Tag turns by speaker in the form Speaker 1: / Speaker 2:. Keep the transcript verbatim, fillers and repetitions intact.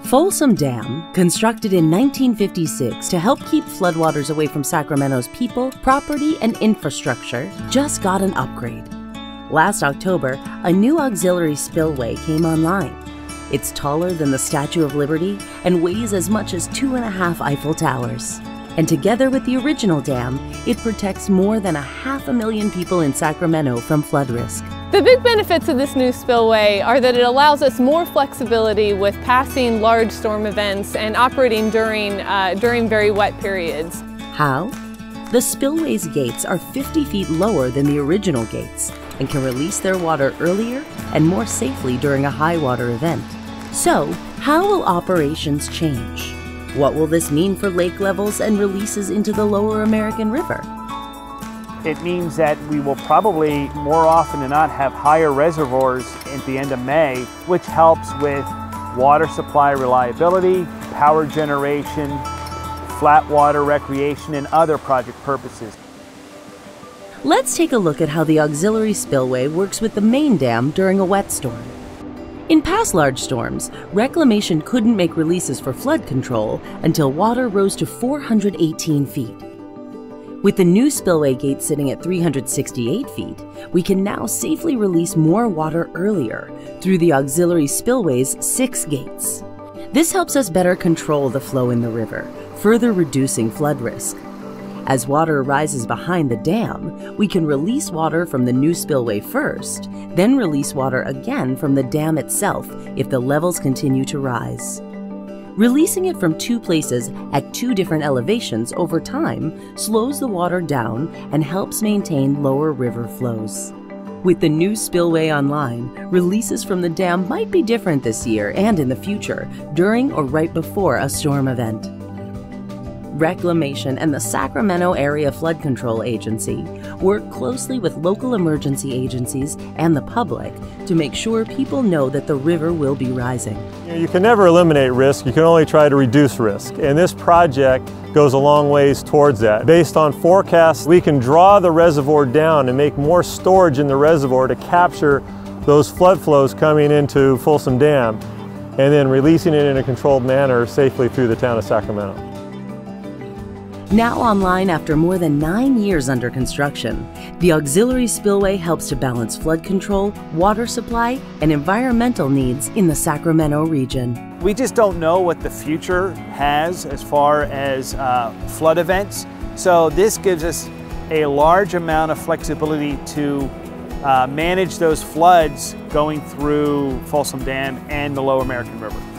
Speaker 1: Folsom Dam, constructed in nineteen fifty-six to help keep floodwaters away from Sacramento's people, property, and infrastructure, just got an upgrade. Last October, a new auxiliary spillway came online. It's taller than the Statue of Liberty and weighs as much as two and a half Eiffel Towers. And together with the original dam, it protects more than a half a million people in Sacramento from flood risk.
Speaker 2: The big benefits of this new spillway are that it allows us more flexibility with passing large storm events and operating during, uh, during very wet periods.
Speaker 1: How? The spillway's gates are fifty feet lower than the original gates and can release their water earlier and more safely during a high water event. So, how will operations change? What will this mean for lake levels and releases into the lower American River?
Speaker 3: It means that we will probably more often than not have higher reservoirs at the end of May, which helps with water supply reliability, power generation, flat water recreation, and other project purposes.
Speaker 1: Let's take a look at how the auxiliary spillway works with the main dam during a wet storm. In past large storms, Reclamation couldn't make releases for flood control until water rose to four hundred eighteen feet. With the new spillway gate sitting at three hundred sixty-eight feet, we can now safely release more water earlier through the auxiliary spillway's six gates. This helps us better control the flow in the river, further reducing flood risk. As water rises behind the dam, we can release water from the new spillway first, then release water again from the dam itself if the levels continue to rise. Releasing it from two places at two different elevations over time slows the water down and helps maintain lower river flows. With the new spillway online, releases from the dam might be different this year and in the future, during or right before a storm event. Reclamation and the Sacramento Area Flood Control Agency work closely with local emergency agencies and the public to make sure people know that the river will be rising.
Speaker 4: You can never eliminate risk, you can only try to reduce risk. And this project goes a long ways towards that. Based on forecasts, we can draw the reservoir down and make more storage in the reservoir to capture those flood flows coming into Folsom Dam and then releasing it in a controlled manner safely through the town of Sacramento.
Speaker 1: Now online after more than nine years under construction, the auxiliary spillway helps to balance flood control, water supply, and environmental needs in the Sacramento region.
Speaker 3: We just don't know what the future has as far as uh, flood events, so this gives us a large amount of flexibility to uh, manage those floods going through Folsom Dam and the Lower American River.